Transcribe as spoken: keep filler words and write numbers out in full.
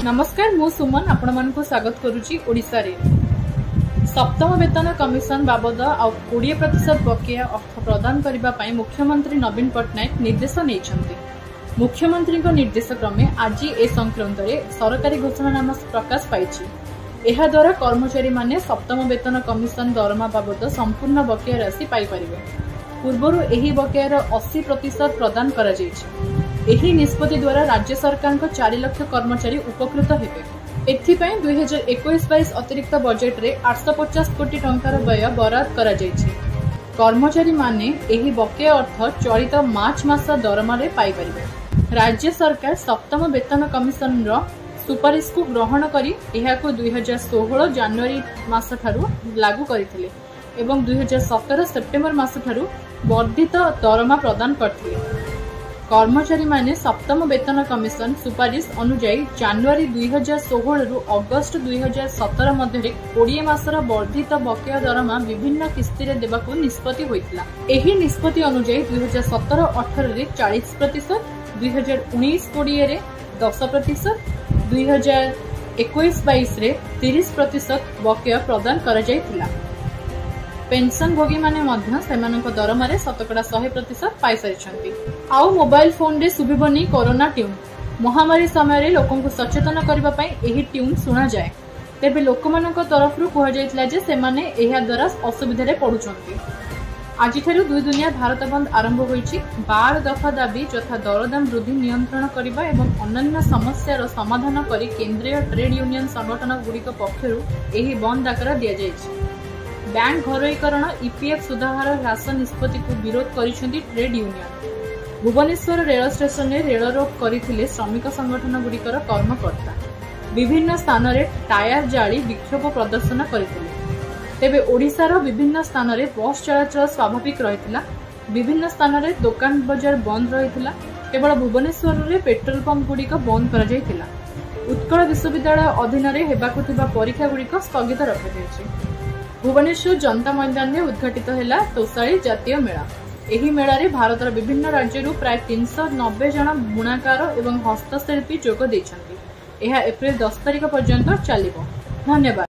नमस्कार मु सुमन आपण मानकु स्वागत करुची ओडिसा रे। सप्तम वेतन कमिशन बाबद बीस प्रतिशत बकेया अर्थ प्रदान करबा पई मुख्यमंत्री नवीन पटनायक निर्देश नैछंती। मुख्यमंत्री निर्देश क्रमे आज ए संक्रांत रे सरकारी घोषणानामा प्रकाश पाइछि। एहा द्वारा कर्मचारी माने सप्तम वेतन कमिशन दरमा बाबद संपूर्ण बकेया राशि पाई परिबे। पूर्वरु एही बकेयार अस्सी प्रतिशत प्रदान करा जायछि। एही निष्पत्ति द्वारा राज्य सरकार को चार लाख कर्मचारी उपकृत हेबे। एथिपाई दुई हजार इक्कीस बाईस अतिरिक्त बजेट रे आठ सौ पचास कोटी टंकार व्यय बराद करा जायछि। कर्मचारी माने एही बकेया अर्थ चलित मार्च मास दरमा रे पाई परिबे। राज्य सरकार सप्तम वेतन कमिशन रो सुपारिश को ग्रहण करी एहाको दुई हजार सोलह जनवरी मास ठारू लागू करथिले एवं दुई हजार सत्रह सेप्टेम्बर मास ठारू वर्धित दरमा प्रदान करथिले। कर्मचारी माने सप्तम वेतन कमिशन सुपारिश अनुजाई जनवरी दुई हजार सोलह रु अगस्त दुई हजार सत्रह मध्य कोड़े मासर वर्धित बकेया दरमा विभिन्न किस्ती रे देबाकू निष्पत्ति होइतिला। एही निष्पत्ति अनुजाई दुई हजार सत्रह अठारह रे चालीस प्रतिशत, दुई हजार उन्नीस कोड़े रे दस प्रतिशत, दुई हजार इक्कीस बाईस रे तीस प्रतिशत बकेया प्रदान करा जायतिला। पेंशन भोगी माने मध्य सेमानक दरमारे शतकड़ा सौ प्रतिशत पाई सारिछंती। आउ मोबाइल फोन रे सुबिबनी कोरोना ट्यून। महामारी समय लोकंकु सचेतन करबा पई एही ट्यून सुना जाए। तेबे लोकमानक तरफरु कहा जायतिला जे सेमाने एहा द्वारा असुविधा रे पडुचंती। आज ठारू दुई दुनिया भारत बंद आरंभ होईछि। बार दफा दाबी यथा दरदाम वृद्धि नियंत्रण करबा एवं अन्य समस्यार समाधान करी केंद्रीय ट्रेड यूनियन संगठन गुड़िक पक्षरु एही बंद डाकरा दिया जायछि। बैंक घरोईकरण ईपीएफ सुधार ह्रास निष्पत्ति को विरोध करिसेंती trade union. Bhubaneswar rail station में रेल रोक करथिले श्रमिक संगठन गुड़िकर कर्मकर्ता। विभिन्न स्थान रे टायर जाली विक्षोभ प्रदर्शन करथिले। तेबे ओडिशार विभिन्न स्थान रे बस चलाचल स्वाभाविक रहितिला। विभिन्न स्थान रे दुकान बाजार बंद रहितिला। केवल भुवनेश्वर रे पेट्रोल पंप गुड़िक बंद करा जायतिला। उत्कल विश्वविद्यालय अधीन रे हेबाकु थिबा परीक्षा गुड़िक स्थगित रखाଯାଇଛି। भुवनेश्वर जनता मैदान में उद्घाटित है तोषाली जातीय मेला। एही मेला रे भारतर विभिन्न राज्यरू प्राय तीन सौ नब्बे जन बुणाकार एवं हस्तशिल्पी जोग देइछन्ति। एहा एप्रिल दस तारिख पर्यंत चलिबो। धन्यवाद।